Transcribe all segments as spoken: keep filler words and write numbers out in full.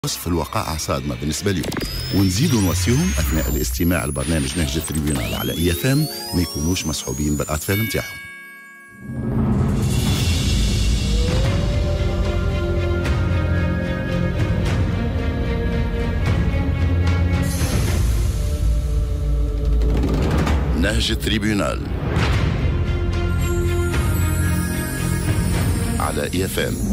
وصف الوقائع صادمة بالنسبة لهم، ونزيدوا نوصيهم أثناء الاستماع لبرنامج نهج التريبيونال على إي اف ام ما يكونوش مصحوبين بالأطفال متاعهم. نهج التريبيونال على إي اف ام.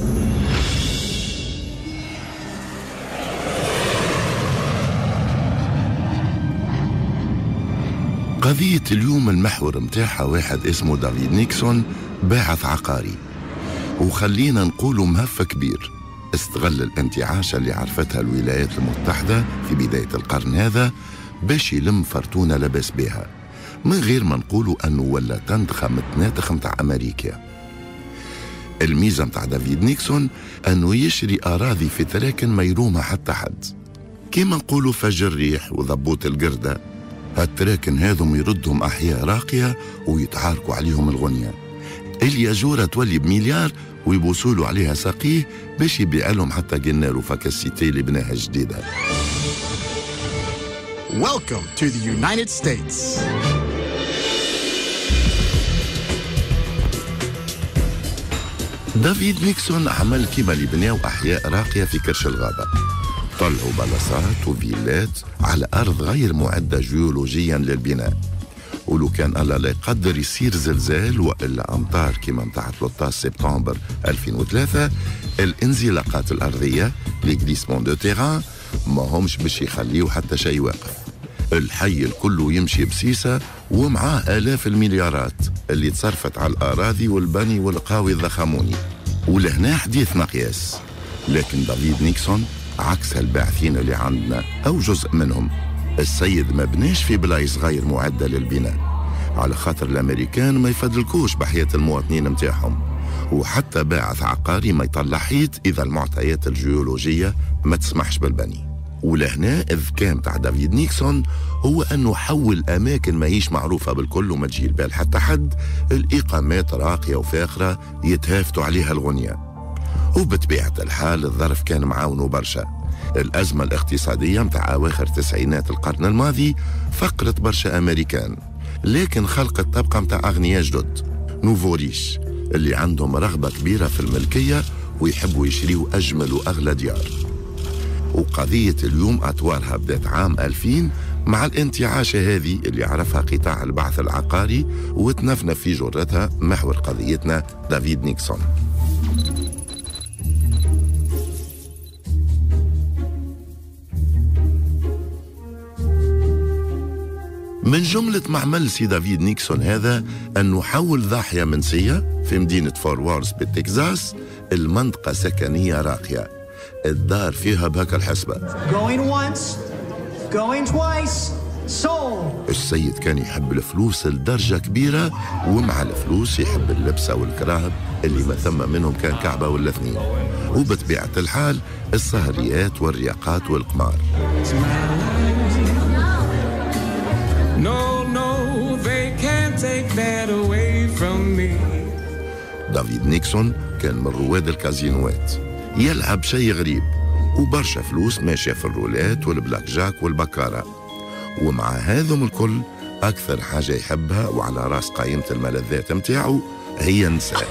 قضية اليوم المحور متاعها واحد اسمه دافيد نيكسون، باعث عقاري، وخلينا نقوله مهف كبير. استغل الانتعاشة اللي عرفتها الولايات المتحدة في بداية القرن هذا باش يلم فرتونة لبس بها، من غير ما نقوله أنه ولا تندخة متناتخ متاع أمريكا. الميزة متاع دافيد نيكسون أنه يشري أراضي في تراكن ما يرومها حتى حد، كيما نقولوا فجر ريح وضبوط القردة. هالتراكن هذم يردهم أحياء راقية ويتعاركوا عليهم الغنية. الياجورة تولي بمليار ويبوسولوا عليها ساقيه باش يبيع لهم حتى قنار وفاكسيتي اللي بناها جديدة. Welcome to the United States. دافيد نيكسون عمل كيما اللي بناو أحياء راقية في كرش الغابة، طلعوا بلاصات وفيلات على أرض غير معدة جيولوجيا للبناء، ولو كان الله لا يقدر يصير زلزال وإلا أمطار كما متاع ثلاثة عشر سبتمبر ألفين وثلاثة، الانزلاقات الأرضية لغليسمون دو تيران ما همش باش يخليوا حتى شيء واقف. الحي الكل يمشي بسيسة ومعاه آلاف المليارات اللي تصرفت على الأراضي والبني والقاوي الضخاموني، ولهنا حديث مقياس. لكن دافيد نيكسون عكس الباعثين اللي عندنا أو جزء منهم، السيد ما بناش في بلايص غير معدة للبناء، على خاطر الأمريكان ما يفضلكوش بحياة المواطنين متاعهم، وحتى باعث عقاري ما يطلع حيط إذا المعطيات الجيولوجية ما تسمحش بالبني. ولهنا الذكاء متاع دافيد نيكسون هو أنه حول أماكن ما هيش معروفة بالكل وما تجي البال حتى حد الإقامات راقية وفاخرة يتهافتوا عليها الغنية. وبطبيعة الحال الظرف كان معاونه برشا. الأزمة الاقتصادية متاع أواخر تسعينات القرن الماضي فقرت برشا أمريكان، لكن خلقت طبقة متاع أغنياء جدد نوفو ريش اللي عندهم رغبة كبيرة في الملكية ويحبوا يشريوا أجمل وأغلى ديار. وقضية اليوم أطوارها بدأت عام ألفين مع الانتعاشة هذه اللي عرفها قطاع البحث العقاري وتنفنف في جرتها محور قضيتنا دافيد نيكسون. من جملة ما عمل سي دافيد نيكسون هذا أنه حول ضاحية منسية في مدينة فور وورث بالتكزاس المنطقة سكنية راقية، الدار فيها بهاك الحسبة. Going once, going twice, sold. السيد كان يحب الفلوس لدرجة كبيرة، ومع الفلوس يحب اللبسة والكراهب اللي ما ثم منهم كان كعبة ولا اثنين، وبطبيعة الحال السهريات والرياقات والقمار. No, no, they can't take that away from me. دافيد نيكسون كان من رواد الكازينوات، يلعب شيء غريب وبرشا فلوس ماشية في الرولات والبلاك جاك والبكارة. ومع هذم الكل أكثر حاجة يحبها وعلى راس قائمة الملذات متاعه هي نساء.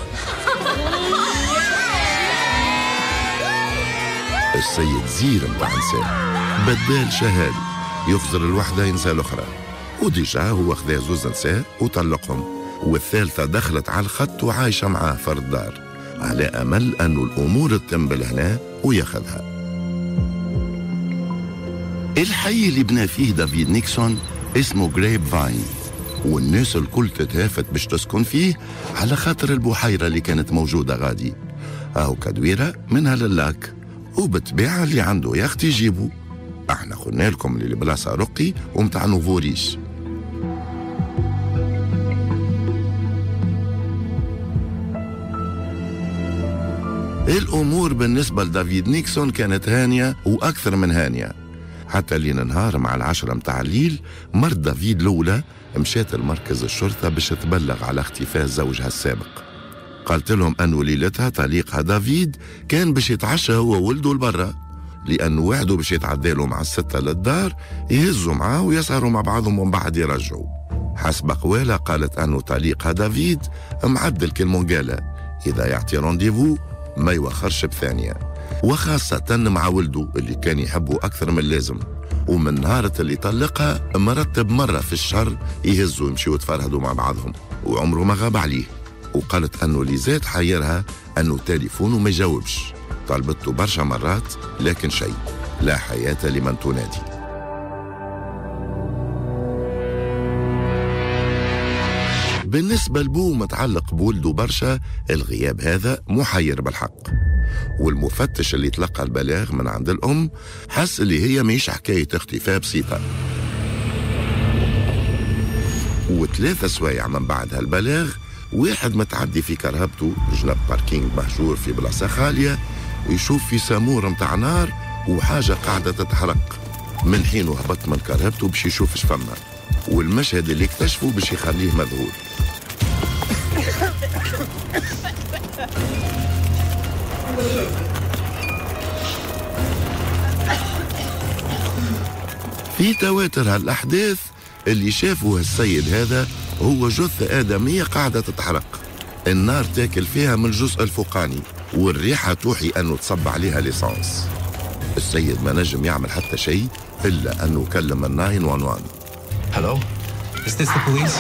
السيد زير متاع نساء، بدال شهال يخزر الوحدة ينسى الأخرى، وديجا هو خذا زوز نساء وطلقهم، والثالثة دخلت على الخط وعايشة معاه في الدار على أمل أنه الأمور تتم بالهنا وياخذها. الحي اللي بنى فيه دافيد نيكسون اسمه جريب فاين، والناس الكل تتهافت باش تسكن فيه على خاطر البحيرة اللي كانت موجودة غادي، أهو كدويرة منها للاك، وبتبيع اللي عنده يخت يجيبه. احنا قلنا لكم اللي بلاصة رقي ومتاع نوفو ريش. الأمور بالنسبة لدافيد نيكسون كانت هانية وأكثر من هانية، حتى اللي نهار مع العشرة متاع الليل مرت دافيد الأولى مشات المركز الشرطة باش تبلغ على اختفاء زوجها السابق. قالت لهم أنه ليلتها طليقها دافيد كان باش يتعشى هو وولده لبرا، لأنه وعدوا باش يتعدلوا مع الستة للدار، يهزوا معاه ويسهروا مع بعضهم ومن بعد يرجعوا. حسب قوالة قالت أنه طليقها دافيد معدل كلمة قالة إذا يعطي رونديفو ما يوخرش بثانية، وخاصة مع ولده اللي كان يحبه أكثر من اللازم. ومن نهارة اللي طلقها مرتب مرة في الشهر يهزوا يمشيوا يتفرهدوا مع بعضهم، وعمره ما غاب عليه. وقالت أنه اللي زاد حيرها أنه تليفونه ما يجاوبش، طلبته برشا مرات لكن شيء، لا حياة لمن تنادي. بالنسبة لبو متعلق بولده برشا، الغياب هذا محير بالحق. والمفتش اللي تلقى البلاغ من عند الأم حس اللي هي مش حكاية اختفاء بسيطة. وثلاثة سوايع من بعد هالبلاغ، واحد متعدي في كرهبته جنب باركينج مهجور في بلاصة خالية، ويشوف في سامور متاع نار وحاجة قاعدة تتحرق. من حين هبط من كرهبته باش يشوف اش فما، والمشهد اللي اكتشفه باش يخليه مذهول. في تواتر هالأحداث اللي شافوا السيد هذا هو جثة آدمية قاعدة تتحرق، النار تاكل فيها من الجزء الفوقاني، والريحة توحي أنه تصب عليها ليسانس. السيد ما نجم يعمل حتى شيء إلا أنه كلم الناين وان وان. Hello? Is this the police?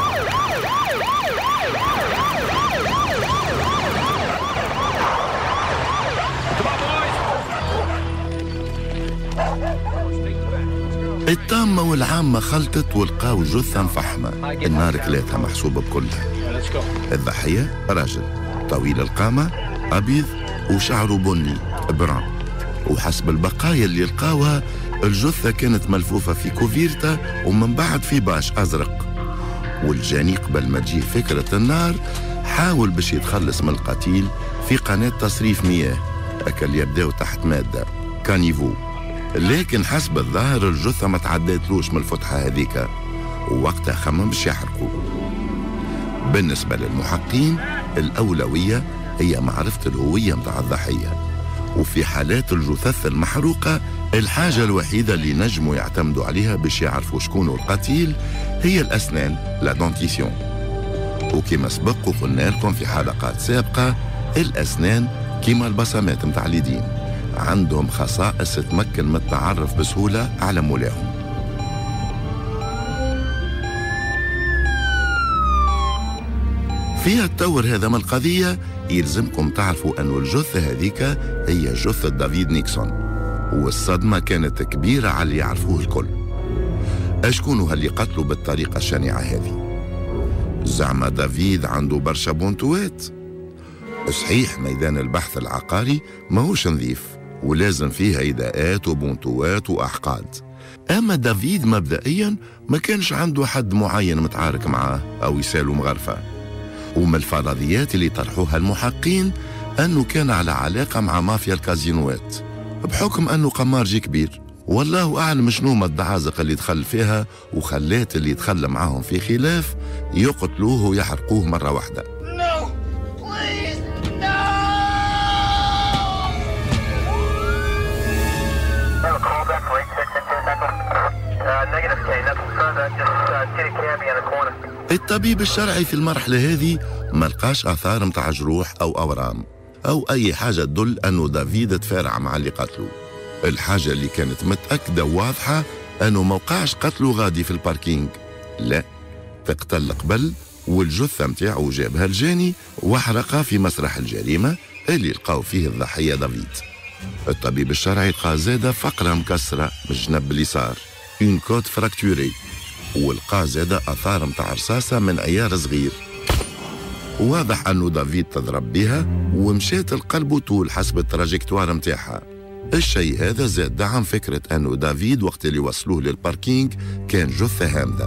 الطامة والعامة خلطت ولقاو جثة مفحمة، النار كلاتها محسوبة بكلها. الضحية راجل طويل القامة أبيض وشعره بني بران، وحسب البقايا اللي لقاوها الجثة كانت ملفوفة في كوفيرتا ومن بعد في باش أزرق. والجاني قبل ما تجيه فكرة النار حاول باش يتخلص من القتيل في قناة تصريف مياه أكل يبدأ تحت مادة كانيفو، لكن حسب الظاهر الجثة ما تعديتلوش من الفتحة هذيك، ووقتها خمم باش يحرقوا. بالنسبة للمحققين الأولوية هي معرفة الهوية متاع الضحية، وفي حالات الجثث المحروقة الحاجة الوحيدة اللي نجموا يعتمدوا عليها باش يعرفوا شكون القتيل هي الأسنان، لا دونتيسيون. وكما سبق وقلنا لكم في حلقات سابقة، الأسنان كما البصمات متاع اليدين عندهم خصائص تمكن من التعرف بسهولة على مولاهم. فيها التور هذا من القضية يلزمكم تعرفوا أن الجثة هذيك هي جثة دافيد نيكسون، والصدمة كانت كبيرة على اللي يعرفوه الكل. أشكونوا هاللي قتلوا بالطريقة الشنيعة هذه؟ زعما دافيد عنده برشا بونتوات؟ صحيح ميدان البحث العقاري ماهوش نظيف ولازم فيه هيداءات وبونتوات وأحقاد، أما دافيد مبدئيا ما كانش عنده حد معين متعارك معاه أو يسالوا مغرفة. ومن الفرضيات اللي طرحوها المحققين أنه كان على علاقة مع مافيا الكازينوات بحكم أنه قمارجي كبير، والله أعلم شنو ما الدعازق اللي دخل فيها وخلات اللي دخل معاهم في خلاف يقتلوه ويحرقوه مرة واحدة. No, please, no! I have a call back for eight six in two seconds. Uh, negative K, nothing further, just uh, get a cabbie in the corner. الطبيب الشرعي في المرحلة هذه ما لقاش آثار متاع جروح أو أورام أو أي حاجة تدل أنه دافيد تفارع مع اللي قتلوا. الحاجة اللي كانت متأكدة وواضحة أنه موقعش قتله غادي في الباركينج، لا، تقتل قبل والجثة متاعه جابها الجاني وحرقها في مسرح الجريمة اللي لقاو فيه الضحية دافيد. الطبيب الشرعي لقى زادة فقرة مكسرة من الجنب اليسار، اون كوت فراكتوري، ولقى زادة أثار متاع رصاصة من عيار صغير، واضح أنه دافيد تضرب بها ومشات القلب طول حسب التراجكتوار متاعها. الشيء هذا زاد دعم فكرة أنه دافيد وقت اللي وصلوه للباركينج كان جثة هامدة.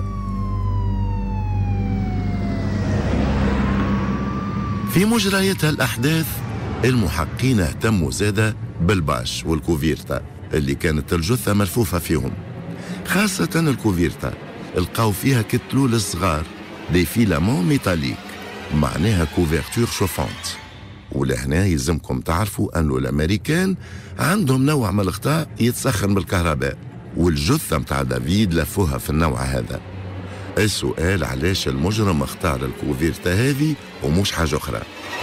في مجريات الأحداث المحققين اهتموا زادة بالباش والكوفيرتا اللي كانت الجثة ملفوفة فيهم، خاصة الكوفيرتا لقاو فيها كتلول صغار دي فيلامون ميتاليك، معناها كوفرتور شوفونت. ولهنا يلزمكم تعرفوا أنه الأمريكان عندهم نوع من الأخطاء يتسخن بالكهرباء، والجثة متاع دافيد لفوها في النوع هذا. السؤال علاش المجرم اختار الكوفيرتا هذه ومش حاجة أخرى؟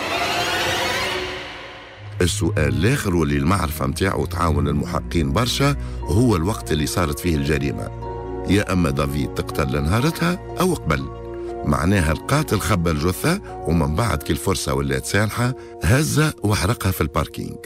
السؤال الآخر واللي المعرفة متاعه تعاون المحققين برشا هو الوقت اللي صارت فيه الجريمة. يا أما دافيد تقتل نهارتها أو قبل، معناها القاتل خبى الجثة ومن بعد كل فرصة ولات سانحة هزة وحرقها في الباركينج.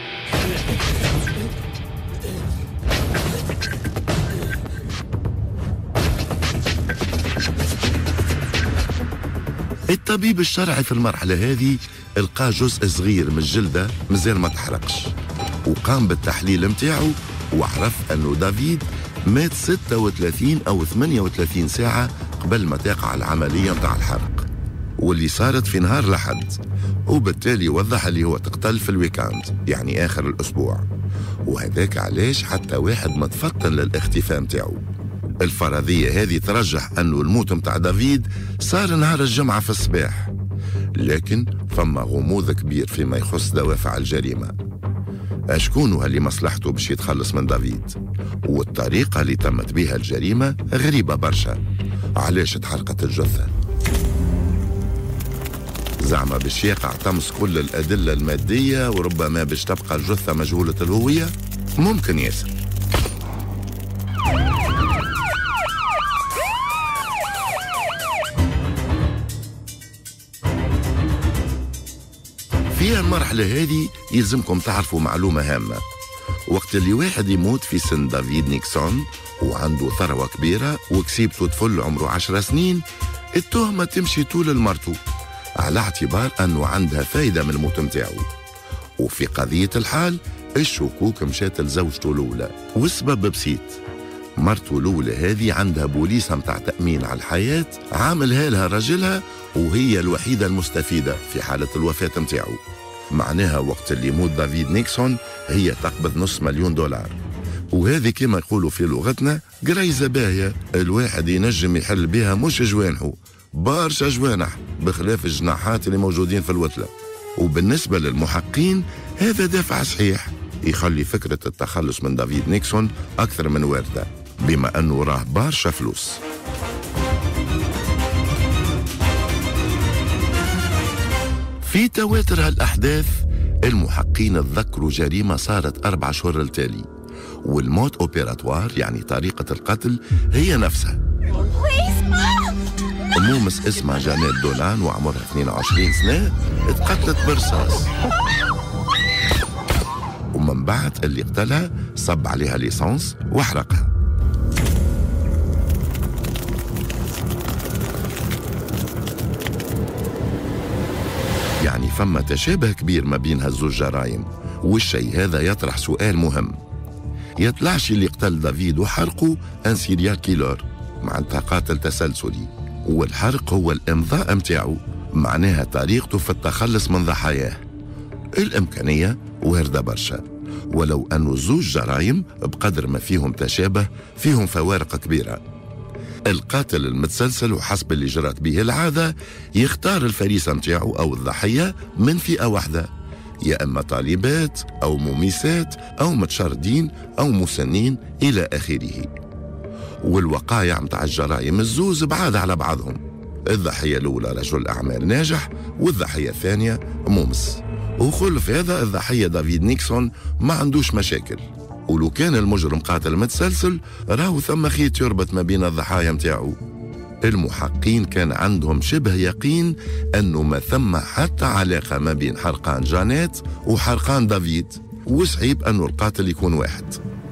الطبيب الشرعي في المرحلة هذه لقى جزء صغير من الجلدة مازال ما تحرقش، وقام بالتحليل متاعه وعرف أنه دافيد مات ستة وثلاثين أو ثمانية وثلاثين ساعة قبل ما تقع العملية متاع الحرق، واللي صارت في نهار الأحد، وبالتالي وضح اللي هو تقتل في الويكاند يعني آخر الأسبوع، وهذاك علاش حتى واحد ما تفطن للاختفاء متاعه. الفرضية هذه ترجح أنه الموت متاع دافيد صار نهار الجمعة في الصباح، لكن فما غموض كبير فيما يخص دوافع الجريمة. أشكون اللي مصلحته باش يتخلص من دافيد؟ والطريقة اللي تمت بها الجريمة غريبة برشا. علاش تحرقت الجثة؟ زعما باش يقع طمس كل الأدلة المادية وربما باش تبقى الجثة مجهولة الهوية؟ ممكن ياسر. في المرحلة هذه يلزمكم تعرفوا معلومة هامة. وقت اللي واحد يموت في سن دافيد نيكسون وعنده ثروة كبيرة وكسيبته طفل عمره عشر سنين، التهمة تمشي طول المرتو على اعتبار أنه عندها فايدة من الموت متاعه. وفي قضية الحال الشكوك مشات لزوجته الأولى، والسبب بسيط، مرته الأولى هذه عندها بوليسة متاع تأمين على الحياة عاملها لها راجلها، وهي الوحيدة المستفيدة في حالة الوفاة متاعه. معناها وقت اللي يموت دافيد نيكسون هي تقبض نص مليون دولار، وهذه كما يقولوا في لغتنا قريزة باهية الواحد ينجم يحل بها مش جوانحه، برشا جوانح بخلاف الجناحات اللي موجودين في الوتلة. وبالنسبة للمحققين هذا دافع صحيح يخلي فكرة التخلص من دافيد نيكسون أكثر من واردة، بما أنه راه برشا فلوس. في تواتر هالأحداث المحققين تذكروا جريمة صارت أربع شهور التالي، والموت أوبيراتوار يعني طريقة القتل هي نفسها. مومس اسمها جانيت دولان وعمرها اثنين وعشرين سنة اتقتلت برصاص، ومن بعد اللي قتلها صب عليها ليسانس وحرقها. يعني فما تشابه كبير ما بين هالزوج جرائم، والشيء هذا يطرح سؤال مهم. يطلعش اللي قتل دافيد وحرقه ان سيريال كيلر، معناتها قاتل تسلسلي، والحرق هو الامضاء متاعه، معناها طريقته في التخلص من ضحاياه. الامكانية واردة برشا، ولو أنه زوج جرائم بقدر ما فيهم تشابه فيهم فوارق كبيرة. القاتل المتسلسل وحسب اللي جرت به العادة يختار الفريسة متاعه أو الضحية من فئة واحدة، يا أما طالبات أو مميسات أو متشردين أو مسنين إلى آخره. والوقايع متاع الجرائم الزوز بعاد على بعضهم، الضحية الأولى رجل أعمال ناجح والضحية الثانية ممس، وخلف هذا الضحية دافيد نيكسون ما عندوش مشاكل. ولو كان المجرم قاتل متسلسل راهو ثم خيط يربط ما بين الضحايا متاعه. المحققين كان عندهم شبه يقين أنه ما ثم حتى علاقة ما بين حرقان جانيت وحرقان دافيد، وصعيب أنه القاتل يكون واحد.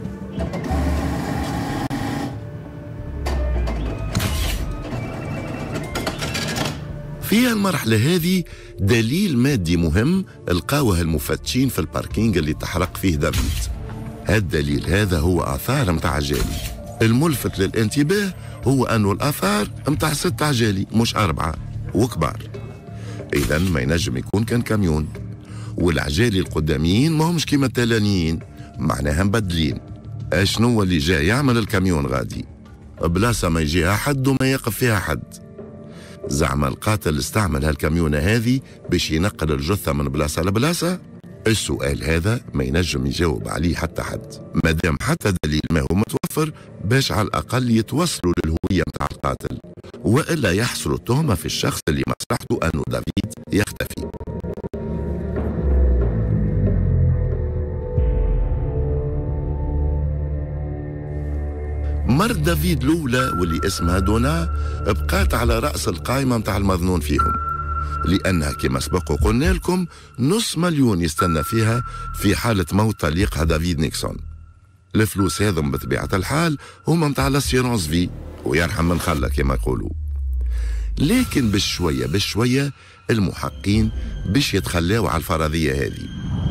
في المرحلة هذه دليل مادي مهم لقاوه المفتشين في الباركينج اللي تحرق فيه دافيد. هالدليل هذا هو آثار متاع عجالي. الملفت للانتباه هو أنه الآثار متاع ست عجالي مش أربعة وكبار، إذا ما ينجم يكون كان كاميون، والعجالي القداميين ما همش كيما التالانيين، معناها مبدلين. أشنو اللي جاي يعمل الكاميون غادي بلاصة ما يجيها حد وما يقف فيها حد. زعما القاتل استعمل هالكاميونة هذه باش ينقل الجثة من بلاصة لبلاصة؟ السؤال هذا ما ينجم يجاوب عليه حتى حد، مادام حتى دليل ما هو متوفر باش على الأقل يتوصلوا للهوية متاع القاتل، وإلا يحصلوا التهمة في الشخص اللي مصلحته أنه دافيد يختفي. مرت دافيد الأولى واللي اسمها دونا بقات على رأس القائمة متاع المظنون فيهم، لأنها كما سبق وقلنا لكم نص مليون يستنى فيها في حالة موت طليقها دافيد نيكسون. الفلوس هذم بطبيعة الحال هما متاع لاسيرونس في ويرحم من خلى كما يقولوا. لكن بشوية بشوية المحققين باش يتخلاو على الفرضية هذه.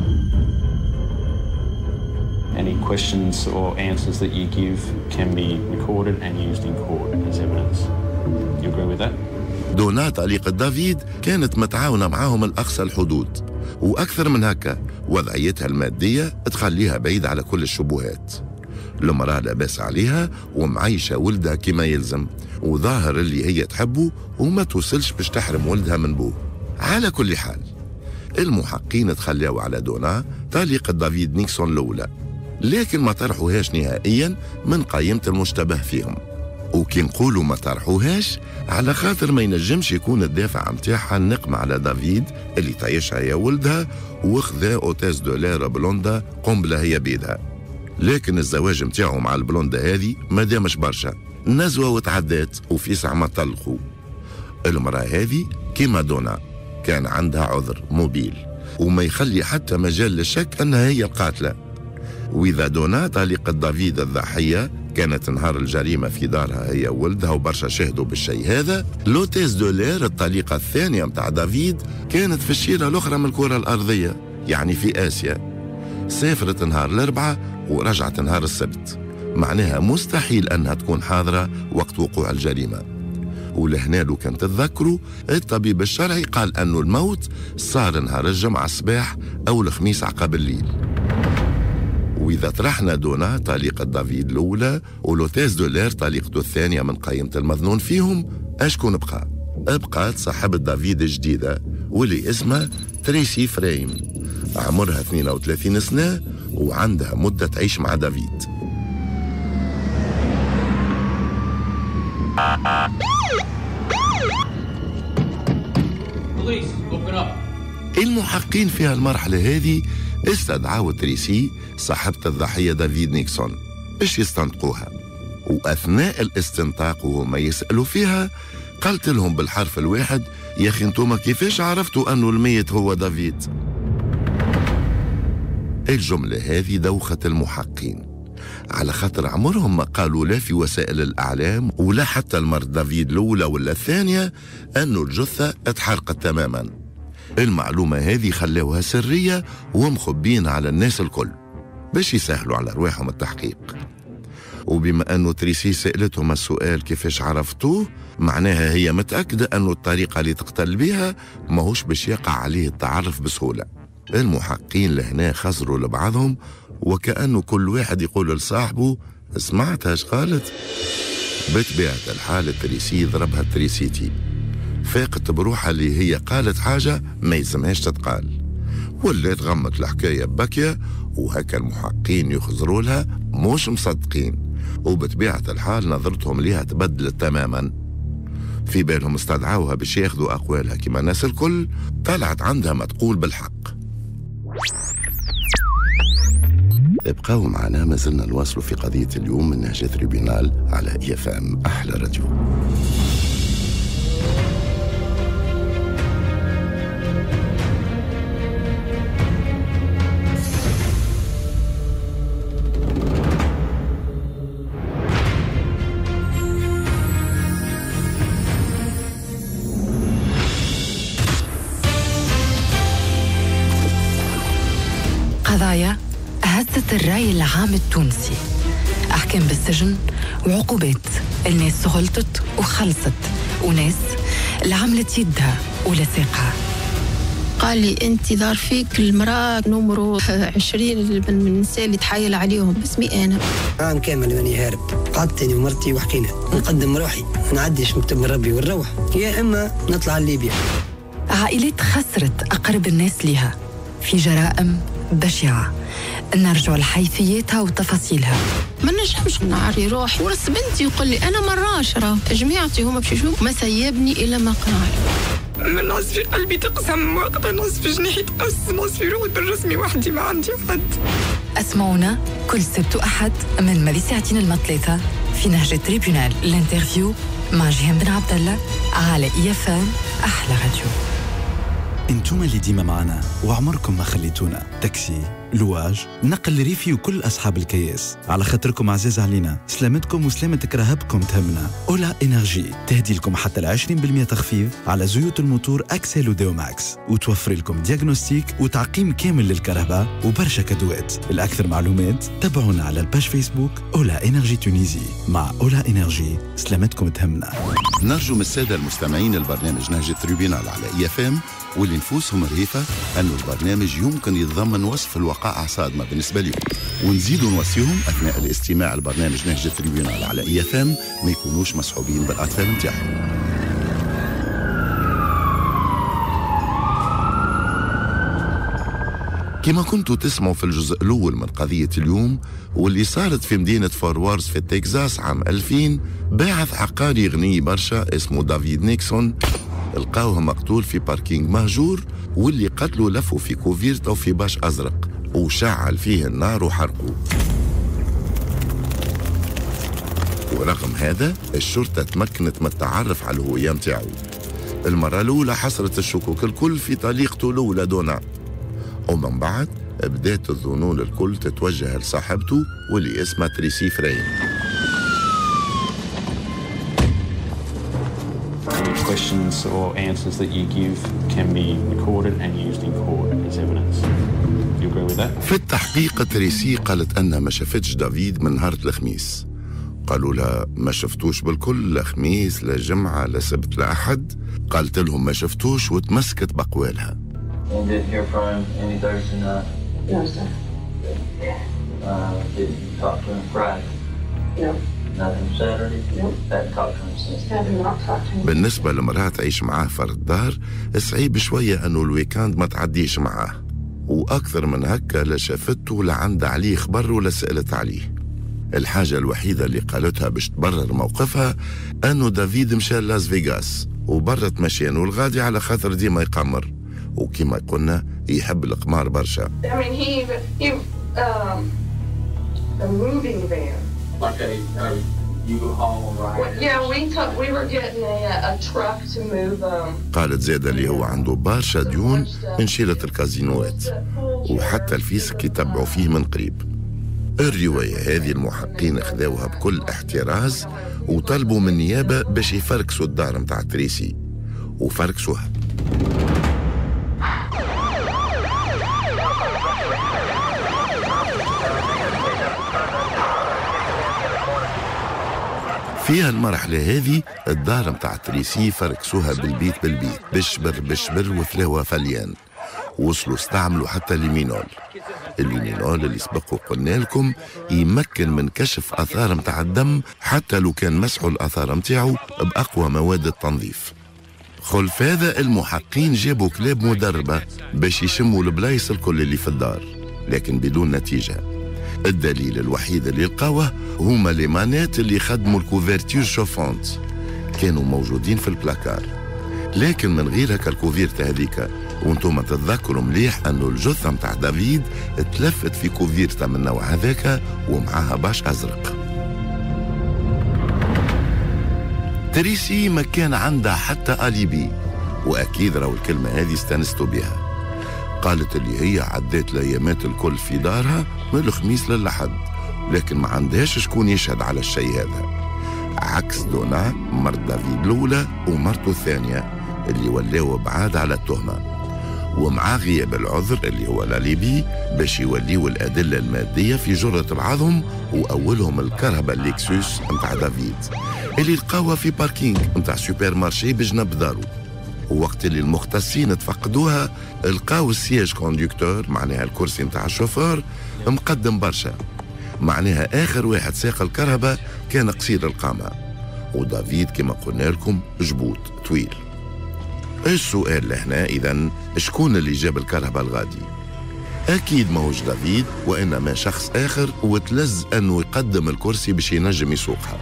Any questions or answers that you give can be recorded and used in court as evidence. You agree with that? دونا طليقة دافيد كانت متعاونة معاهم الأقصى الحدود، وأكثر من هكا وضعيتها المادية تخليها بعيد على كل الشبهات. المرأة لاباس عليها ومعيشة ولدها كما يلزم، وظاهر اللي هي تحبه وما توصلش باش تحرم ولدها من بوه. على كل حال المحققين تخلاو على دونا طليقة دافيد نيكسون الأولى، لكن ما طرحوهاش نهائيا من قائمة المشتبه فيهم. وكي نقولوا ما طرحوهاش على خاطر ما ينجمش يكون الدافع متاعها النقمة على دافيد اللي تعيشها هي ولدها وخذا اوتيس دولار بلوندا قنبلة هي بيدها. لكن الزواج متاعه مع البلوندا هذه ما دامش برشا، نزوة وتعدات وفي ساعة ما طلقوا. المرأة هذه كيما دونا كان عندها عذر موبيل وما يخلي حتى مجال للشك أنها هي القاتلة. وإذا دونا طليقة دافيد الضحية كانت نهار الجريمة في دارها هي وولدها وبرشا شهدوا بالشيء هذا، لوتيس دولار الطليقة الثانية متاع دافيد كانت في الشيرة الأخرى من الكرة الأرضية، يعني في آسيا. سافرت نهار الأربعاء ورجعت نهار السبت، معناها مستحيل أنها تكون حاضرة وقت وقوع الجريمة. ولهنا لو كان تتذكروا الطبيب الشرعي قال أنه الموت صار نهار الجمعة الصباح أو الخميس عقب الليل. وإذا طرحنا دونا طليقة دافيد الأولى ولوتيس دولار طليقته الثانية من قائمة المظنون فيهم، أشكون بقى؟ بقات صاحبة دافيد الجديدة واللي اسمها تريسي فريم، عمرها اثنين وثلاثين سنة وعندها مدة تعيش مع دافيد. المحققين في هالمرحلة هذه استدعوا تريسي صاحبة الضحية دافيد نيكسون باش يستنطقوها، وأثناء الاستنطاق وهما يسألوا فيها قالت لهم بالحرف الواحد: يا أخي انتوما كيفاش عرفتوا أنه الميت هو دافيد؟ الجملة هذه دوخت المحققين، على خاطر عمرهم ما قالوا لا في وسائل الأعلام ولا حتى المرت دافيد الأولى ولا الثانية أنه الجثة اتحرقت تماما. المعلومة هذه خلوها سرية ومخبين على الناس الكل باش يسهلوا على رواحهم التحقيق. وبما أنه تريسي سألتهم السؤال كيفاش عرفتوه، معناها هي متأكدة أنه الطريقة اللي تقتل بها ماهوش باش يقع عليه التعرف بسهولة. المحققين لهنا خزروا لبعضهم وكأنه كل واحد يقول لصاحبه: سمعت اش قالت؟ بطبيعة الحال تريسي ضربها تريسيتي، فاقت بروحها اللي هي قالت حاجة ما يسمهاش تتقال، ولات غمت الحكاية ببكية. وهكا المحققين يخزروا لها مش مصدقين، وبطبيعة الحال نظرتهم ليها تبدلت تماما. في بالهم استدعوها باش ياخذوا أقوالها كما الناس الكل، طلعت عندها ما تقول بالحق. ابقوا معنا، ما زلنا نواصلوا في قضية اليوم من نهج تريبيونال على إي إف إم أحلى راديو. قضايا هزت الرأي العام التونسي، أحكام بالسجن وعقوبات، الناس سهلتت وخلصت وناس اللي عملت يدها ولا ساقها. قال لي أنت ظهر فيك المرأة نمرو عشرين من النساء اللي تحايل عليهم باسمي أنا. عام كامل ماني هارب، قعدتني ومرتي وحكينا نقدم روحي نعديش مكتب من ربي ونروح، يا إما نطلع لليبيا. عائلات خسرت أقرب الناس لها في جرائم بشعة. نرجع لحيثياتها وتفاصيلها. ما نجمش نعري روحي ورس بنتي يقول لي أنا مراش راه جميعتي هما باش يشوفوا ما سيبني إلا ما قنعلي. من نص في قلبي تقسم وقت نص في جناحي تقسم نص في روحي بالرسمي وحدي ما عندي حد. اسمعونا كل سبت وأحد من مالي ساعتين المثلاثة في نهج تريبيونال الانترفيو مع جيهان بن عبد الله على إي إف إم أحلى راديو. انتم اللي ديما معنا وعمركم ما خليتونا. تاكسي، لواج، نقل ريفي وكل أصحاب الكياس، على خاطركم عزيز علينا. سلامتكم وسلامة كراهبكم تهمنا. أولا إنرجي تهدي لكم حتى العشرين بالمئة تخفيض على زيوت الموتور أكسل وديو ماكس، وتوفر لكم دياغنوستيك وتعقيم كامل للكهرباء وبرشا كادوات. الأكثر معلومات تابعونا على الباج فيسبوك أولا إنرجي تونيزي. مع أولا إنرجي سلامتكم تهمنا. نرجو من السادة المستمعين البرنامج نهج تريبيونال على إي إف إم واللي نفوسهم رهيفة أنه البرنامج يمكن يتضمن وصف الوقائع صادمة بالنسبة لهم، ونزيدوا نوصيهم أثناء الاستماع البرنامج نهج تريبيونال على إي إف إم ما يكونوش مصحوبين بالأطفال نتاعهم. كما كنتوا تسمعوا في الجزء الأول من قضية اليوم واللي صارت في مدينة فورورز في تكساس عام ألفين، باعث عقاري غني برشا اسمه دافيد نيكسون لقاوه مقتول في باركينج مهجور، واللي قتلوا لفوا في كوفيرتا وفي باش أزرق وشعل فيه النار وحرقوه. ورغم هذا الشرطة تمكنت من التعرف على الهوية متاعو. المرة الأولى حصرت الشكوك الكل في طليقته الأولى دونا، ومن بعد بدات الظنون الكل تتوجه لصاحبته واللي اسمها تريسي فرين. Questions or answers that you give can be recorded and used in court as evidence. Do you agree with that? في التحقيق تريسي قالت أنها ما شافتش دافيد من نهار الخميس. قالوا لها ما شفتوش بالكل، لا خميس لا جمعة لا سبت لا أحد. قالت لهم ما شفتوش وتمسكت بقوالها. And did hear from any Thursday night? No, sir. Uh, did you talk to him Friday? No. Nothing Saturday? No. Hadn't talked to him since. Have not talked to him. بالنسبة لمرأة تعيش معاه في الدار صعيب شوية أنه الويكاند ما تعديش معاه، وأكثر من هكا لا شافته ولا عندها عليه خبر ولا سألت عليه. الحاجة الوحيدة اللي قالتها باش تبرر موقفها أنه دافيد مشى لاس فيغاس وبرت مشيانه الغادي على خاطر ديما يقمر، وكما قلنا يحب القمار برشا. I mean he he um a moving van. Like a, a U-Haul ride. Yeah, we took we were getting a, a truck to move um. قالت زيادة اللي هو عنده برشا ديون من شيلة الكازينوات، وحتى الفيسك يتبعوا فيه من قريب. الرواية هذه المحققين خذوها بكل احتراز وطلبوا من النيابة باش يفركسوا الدار متاع تريسي، وفركسوها. فيها المرحلة هذه الدار متاع تريسي فركسوها بالبيت بالبيت بشبر بشبر وفلاوة فليان. وصلوا استعملوا حتى الليمينول. الليمينول اللي سبق وقلنا لكم يمكن من كشف آثار متاع الدم حتى لو كان مسحوا الآثار متاعه بأقوى مواد التنظيف. خلف هذا المحققين جابوا كلاب مدربة باش يشموا البلايص الكل اللي في الدار، لكن بدون نتيجة. الدليل الوحيد اللي لقاوه هما ليمانات اللي خدموا الكوفرتير شوفونت، كانوا موجودين في البلاكار. لكن من غير هكا الكوفيرتا هذيك، وانتم تتذكروا مليح انه الجثة متاع دافيد اتلفت في كوفيرتا من نوع هذاك ومعاها باش ازرق. تريسي ما كان عندها حتى أليبي، واكيد راهو الكلمة هذه استنستوا بها. قالت اللي هي عدت الايامات الكل في دارها من الخميس للحد، لكن ما عندهاش شكون يشهد على الشيء هذا، عكس دونا مرت دافيد الاولى ومرته الثانيه اللي ولاو بعاد على التهمه، ومع غياب العذر اللي هو لاليبي باش يوليوا الادله الماديه في جره بعضهم، واولهم الكرهبه الليكسوس متاع دافيد اللي لقاوها في باركينج متاع سوبر مارشي بجنب دارو، ووقت اللي المختصين تفقدوها لقاو السياج كونديكتور معناها الكرسي متاع الشوفور مقدم برشا، معناها آخر واحد ساق الكرهبة كان قصير القامة، ودافيد كما قلنا لكم جبوت طويل. السؤال لهنا إذن شكون اللي جاب الكرهبة الغادي؟ أكيد ماهوش دافيد وإنما شخص آخر وتلز أنه يقدم الكرسي باش ينجم يسوقها.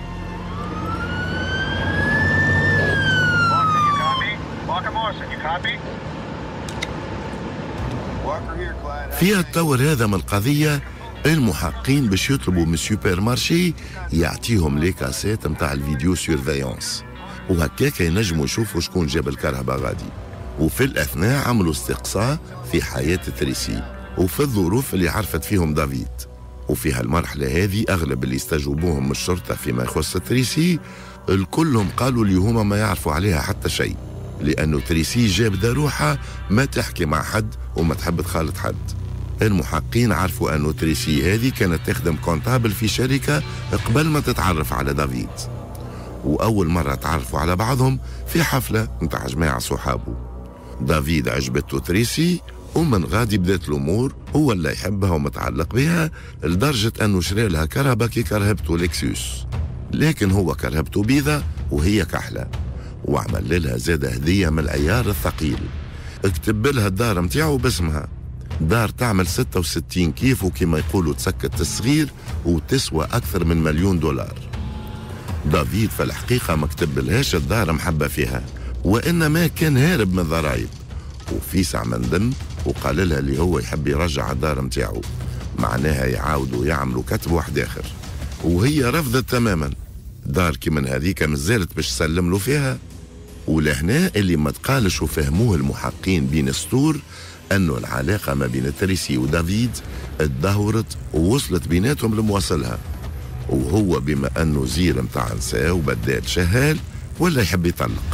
في التور هذا من القضية المحققين باش يطلبوا من سوبر مارشي يعطيهم لي كاسيت متاع الفيديو سيرفيونس، وهكاك ينجموا يشوفوا شكون جاب الكرهبة غادي. وفي الأثناء عملوا استقصاء في حياة تريسي وفي الظروف اللي عرفت فيهم دافيد. وفي هالمرحلة هذه أغلب اللي استجوبوهم من الشرطة فيما يخص تريسي الكلهم قالوا اللي هما ما يعرفوا عليها حتى شيء، لأنه تريسي جاب روحها ما تحكي مع حد وما تحب تخالط حد. المحققين عرفوا أنه تريسي هذه كانت تخدم كونتابل في شركة قبل ما تتعرف على دافيد، وأول مرة تعرفوا على بعضهم في حفلة متاع جماعة صحابه. دافيد عجبته تريسي ومن غادي بدات الأمور، هو اللي يحبها ومتعلق بها لدرجة أنه شرى لها كرهبة كي كرهبته لكسوس، لكن هو كرهبته بيضة وهي كحلة، وعمل لها زاد هدية من العيار الثقيل، اكتب لها الدار متاعه باسمها، دار تعمل ستة وستين كيف وكما يقولوا تسكت الصغير وتسوى أكثر من مليون دولار. دافيد في الحقيقة ما كتب لهاش الدار محبة فيها، وإنما كان هارب من الضرائب، وفي ساعة من دم وقال لها اللي هو يحب يرجع الدار متاعه، معناها يعاودوا يعملوا كتب واحد آخر، وهي رفضت تماما. دار كي من هذيك مازالت باش تسلم له فيها. ولهنا اللي ما تقالش وفهموه المحققين بين سطور أنه العلاقة ما بين تريسي ودافيد اتدهورت ووصلت بيناتهم لمواصلها، وهو بما أنه زير متاع نساء وبدال شهال ولا يحب يطلق.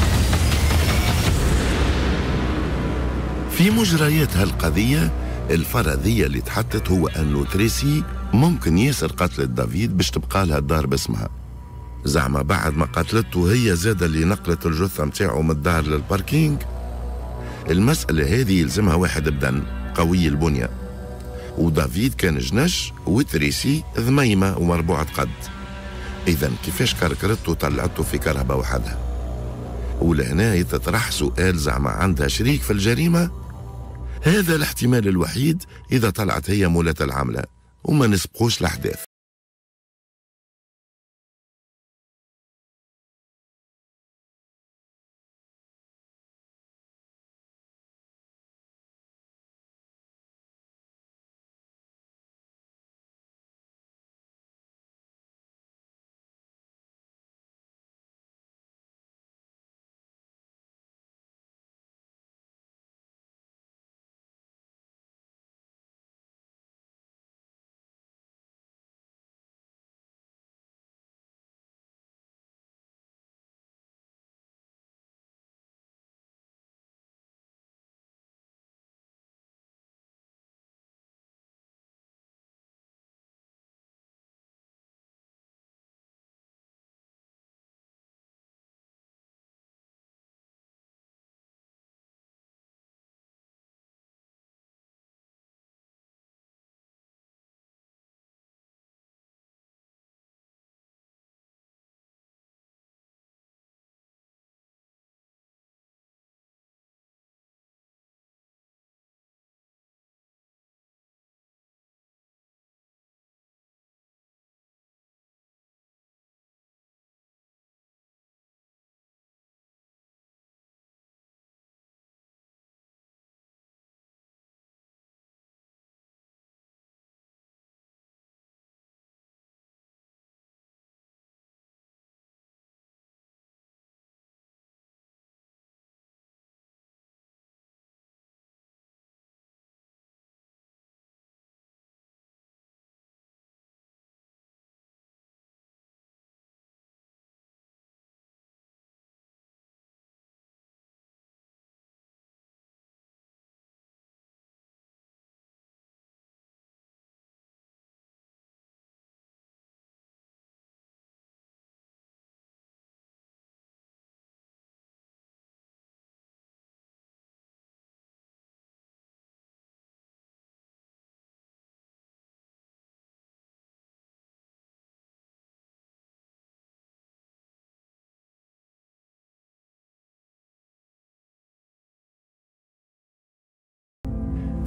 في مجريات هالقضية الفرضية اللي تحطت هو أنه تريسي ممكن ياسر قتلت دافيد باش تبقى لها الدار باسمها، زعما بعد ما قتلته هي زادة اللي نقلت الجثة متاعه من الدار للباركينج. المسألة هذه يلزمها واحد بدن قوي البنية، ودافيد كان جنش وتريسي ذميمة ومربوعة قد، إذن كيفاش كركرته وطلعته في كرهبة وحدها؟ ولهنا يتطرح سؤال زعما عندها شريك في الجريمة؟ هذا الاحتمال الوحيد إذا طلعت هي مولة العملة وما نسبقوش الأحداث.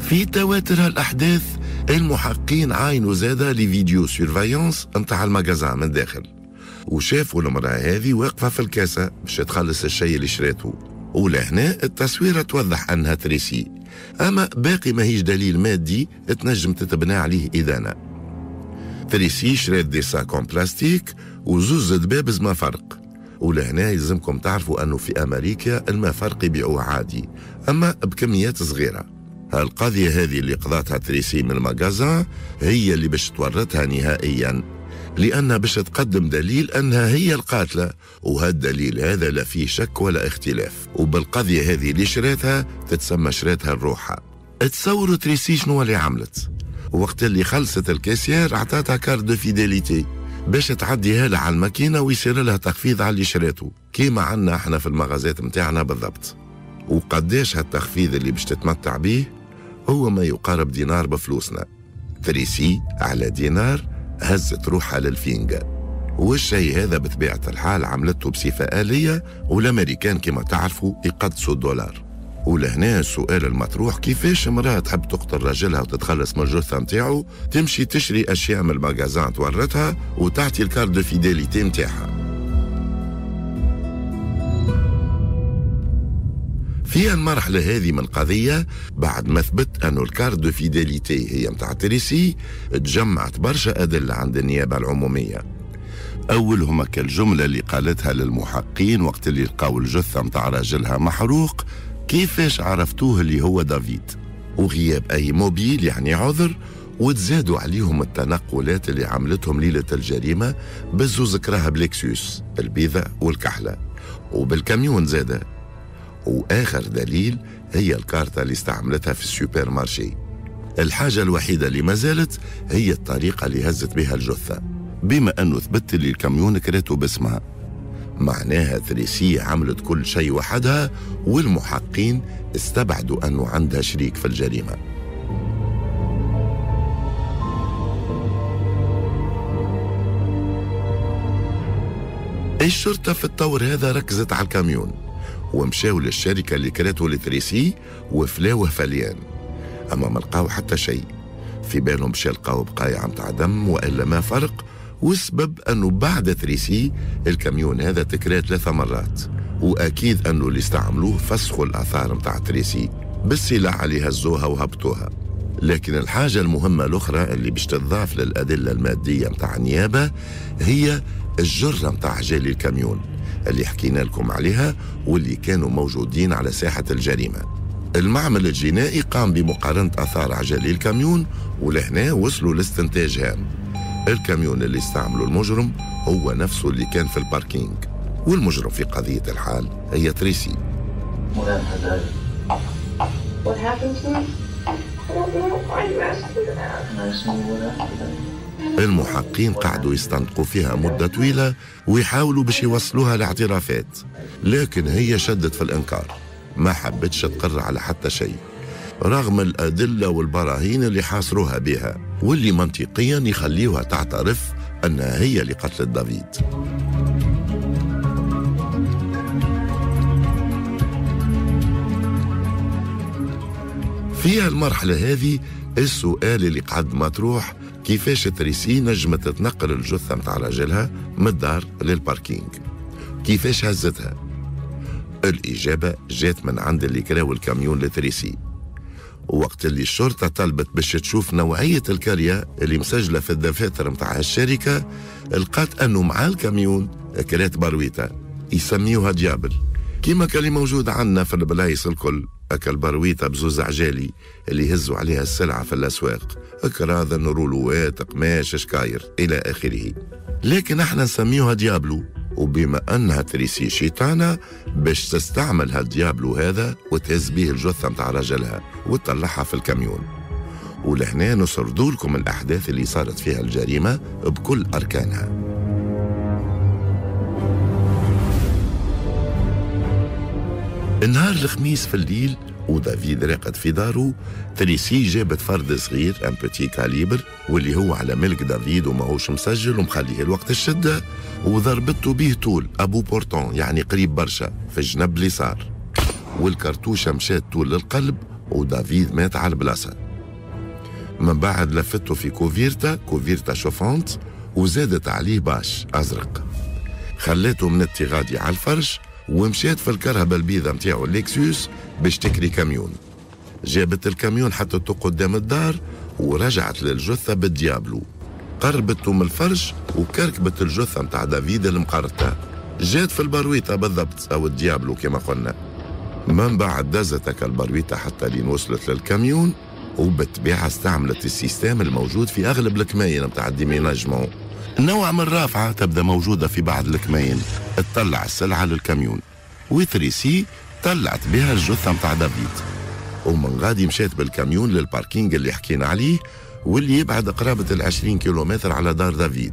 في تواتر هالأحداث المحققين عاينوا زادة لفيديو سيرفايونس متاع المجازان من داخل، وشافوا المرأة هذه واقفة في الكاسة باش تخلص الشيء اللي شريته، ولهنا التصويرة توضح أنها تريسي، أما باقي ما هيش دليل مادي تنجم تتبنى عليه إدانة. تريسي شريت دي ساكون بلاستيك وزوز دبابز ما فرق، ولهنا يلزمكم تعرفوا أنه في أمريكا الماء فرق يبيعوه عادي أما بكميات صغيرة. القضية هذه اللي قضاتها تريسي من المجازان هي اللي باش تورطها نهائيا، لأنها باش تقدم دليل أنها هي القاتلة، وهالدليل هذا لا فيه شك ولا اختلاف، وبالقضية هذه اللي شريتها تتسمى شريتها الروحة. تصوروا تريسي شنو اللي عملت؟ وقت اللي خلصت الكاسير عطاتها كارت دو فيداليتي باش تعديها لها على الماكينة ويصير لها تخفيض على اللي شريته، كيما عنا احنا في المغازات متاعنا بالضبط. وقداش هالتخفيض اللي باش تتمتع بيه؟ هو ما يقارب دينار بفلوسنا. تريسي على دينار هزت روحها للفينجا، والشيء هذا بطبيعة الحال عملته بصفة آلية، والأمريكان كما تعرفوا يقدسوا الدولار. ولهنا السؤال المطروح، كيفاش امرأة تحب تقتل راجلها وتتخلص من الجثة متاعه تمشي تشري أشياء من المجازان تورتها وتعطي الكارت دو فيداليتي متاعها؟ في المرحلة هذه من القضية بعد ما ثبت أنه الكارت دو فيداليتي هي متاع تريسي، تجمعت برشا أدلة عند النيابة العمومية. أولهم كالجملة اللي قالتها للمحققين وقت اللي لقاو الجثة متاع راجلها محروق: كيفاش عرفتوه اللي هو دافيد؟ وغياب أي موبيل يعني عذر، وتزادوا عليهم التنقلات اللي عملتهم ليلة الجريمة بزوز كراها بلكسوس البيضة والكحلة وبالكاميون زادة. وآخر دليل هي الكارتة اللي استعملتها في السوبر مارشي. الحاجة الوحيدة اللي ما زالت هي الطريقة اللي هزت بها الجثة، بما أنه ثبت اللي الكاميون كريته باسمها، معناها تريسي عملت كل شيء وحدها، والمحققين استبعدوا أنه عندها شريك في الجريمة. الشرطة في الطور هذا ركزت على الكاميون ومشاو للشركة اللي كريته لتريسي وفلاوه فليان، أما ما لقاو حتى شيء. في بالهم باش يلقاو بقايا متاع دم وإلا ما فرق، والسبب أنه بعد تريسي الكاميون هذا تكرار ثلاثة مرات، وأكيد أنه اللي استعملوه فسخوا الآثار متاع تريسي بالسلاح اللي هزوها وهبطوها. لكن الحاجة المهمة الأخرى اللي باش تضاف للأدلة المادية متاع النيابة هي الجرة متاع عجالي الكاميون اللي حكينا لكم عليها واللي كانوا موجودين على ساحة الجريمة. المعمل الجنائي قام بمقارنة آثار عجالي الكاميون، ولهنا وصلوا لاستنتاج هام: الكاميون اللي استعمله المجرم هو نفسه اللي كان في الباركينج، والمجرم في قضية الحال هي تريسي. المحققين قعدوا يستنطقوا فيها مدة طويلة ويحاولوا باش يوصلوها لاعترافات، لكن هي شدت في الإنكار، ما حبتش تقر على حتى شيء رغم الأدلة والبراهين اللي حاصروها بها، واللي منطقيا يخليوها تعترف أنها هي اللي قتلت دافيد. في المرحلة هذه السؤال اللي قعد مطروح: كيفاش تريسي نجمت تنقل الجثة متاع راجلها من الدار للباركينج؟ كيفاش هزتها؟ الإجابة جات من عند اللي كراو الكاميون لتريسي. وقت اللي الشرطة طلبت باش تشوف نوعية الكارية اللي مسجلة في الدفاتر متاع الشركة، لقات أنه مع الكاميون كرات برويتة يسميوها ديابل، كيما كان موجود عندنا في البلايص الكل. أكا البرويتة بزوز عجالي اللي يهزوا عليها السلعة في الأسواق، أكراذن، رولوات، قماش، شكاير إلى آخره، لكن احنا نسميوها ديابلو. وبما أنها تريسي شيطانة باش تستعمل هالديابلو هذا وتهز به الجثة متاع رجلها وتطلعها في الكاميون. ولهنا نسردوا لكم الأحداث اللي صارت فيها الجريمة بكل أركانها. نهار الخميس في الليل ودافيد راقد في دارو، تريسي جابت فرد صغير ان بوتي كاليبر واللي هو على ملك دافيد وماهوش مسجل ومخليه الوقت الشدة، وضربته به طول ابو بورتون يعني قريب برشا في الجنب اليسار، والكرتوشة مشات طول للقلب ودافيد مات على البلاصة. من بعد لفته في كوفيرتا كوفيرتا شوفونت وزادت عليه باش أزرق. خليته من التغادي على الفرش ومشيت في الكرهبة البيضة متاعو الليكسوس باش تكري كاميون. جابت الكاميون حطته قدام الدار ورجعت للجثة بالديابلو. قربته من الفرش وكركبت الجثة متاع دافيد المقرطة. جات في البرويطة بالضبط أو الديابلو كما قلنا. من بعد دزتك البرويطة حتى لين وصلت للكاميون، وبالطبيعة استعملت السيستم الموجود في أغلب الكماين متاع الديميناجمون. نوع من الرافعة تبدأ موجودة في بعض الكماين تطلع السلعة للكاميون، وتريسي طلعت بها الجثة متاع دافيد. ومن غادي مشيت بالكاميون للباركينج اللي حكينا عليه واللي يبعد قرابة العشرين كيلومتر على دار دافيد.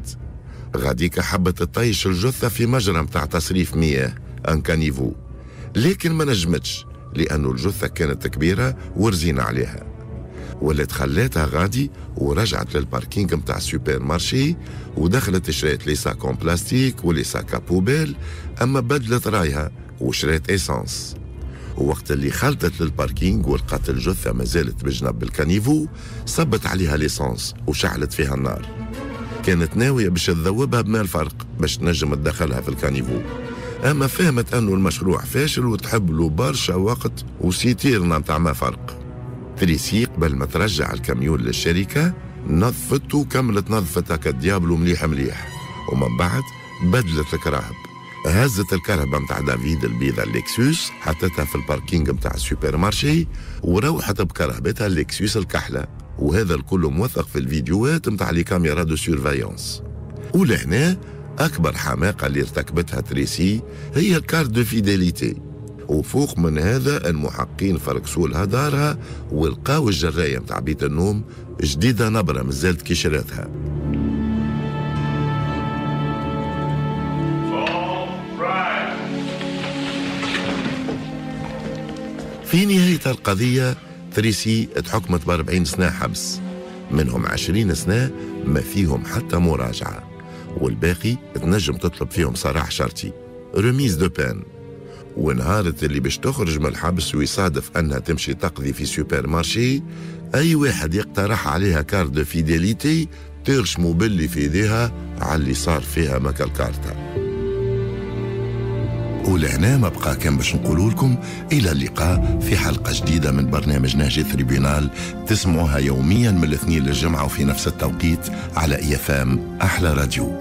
غاديك حبت تطيش الجثة في مجرى متاع تصريف مياه ان كانيفو، لكن ما نجمتش لأنه الجثة كانت كبيرة ورزينا عليها. ولات خلاتها غادي ورجعت للباركينج متاع السوبر مارشي ودخلت شريت لي ساكون بلاستيك ولي ساكا بوبيل، أما بدلت رايها وشريت إيسانس. ووقت اللي خلتت للباركينج ولقات الجثة مازالت بجنب بالكانيفو، صبت عليها ليسانس وشعلت فيها النار. كانت ناوية باش تذوبها بما الفرق باش تنجم تدخلها في الكانيفو، أما فهمت أنه المشروع فاشل وتحب له برشا وقت وسيتيرنا متاع ما فرق. تريسي قبل ما ترجع الكاميون للشركة نظفته وكملت نظفتها كالديابلو مليح مليح، ومن بعد بدلت الكراهب. هزت الكرهبة متاع دافيد البيضة الليكسوس حطتها في الباركينج متاع السوبر مارشي وروحت بكرهبتها الليكسوس الكحلة، وهذا الكل موثق في الفيديوهات متاع لي كاميرا دو سيرفايونس. ولهنا أكبر حماقة اللي ارتكبتها تريسي هي الكارت دو فيديليتي، وفوق من هذا المحققين فركسوا لها دارها ولقاو الجراية متاع بيت النوم جديدة نبرة مازالت كي شراتها. في نهاية القضية تريسي اتحكمت بأربعين سنة حبس، منهم عشرين سنة ما فيهم حتى مراجعة، والباقي تنجم تطلب فيهم صراح شرطي رميز دو بان. ونهارت اللي باش تخرج من الحبس ويصادف أنها تمشي تقضي في سوبر مارشي، أي واحد يقترح عليها كارت دو فيديليتي ترشمو باللي في ايديها على اللي صار فيها مكا الكارتا. ولهنا ما بقى كان باش نقولوا لكم إلى اللقاء في حلقة جديدة من برنامج نهج تريبيونال، تسمعوها يوميا من الاثنين للجمعة وفي نفس التوقيت على إي إف إم أحلى راديو.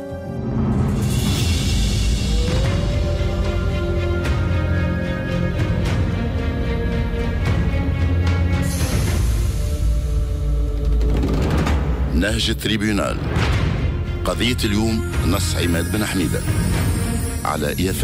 نهج تريبيونال، قضية اليوم نص عماد بن حميدة على إي إف